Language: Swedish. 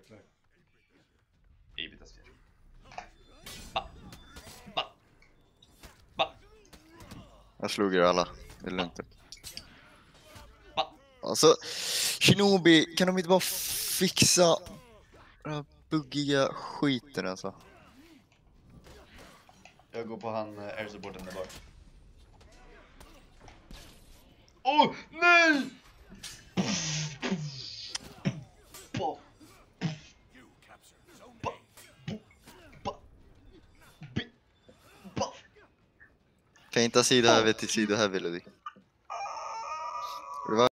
klar. Ibitas fjärr. Ba. Ba. Ba. Jag slog er alla. Det är lugnt. Ba. Alltså, Shinobi, kan de inte bara fixa den här buggiga skiten alltså? Jag går på han air-supporten där bak. Åh, nej! Ba. Ba. Ba. Bi. Ba. Feinta sida över till sida här, Velody.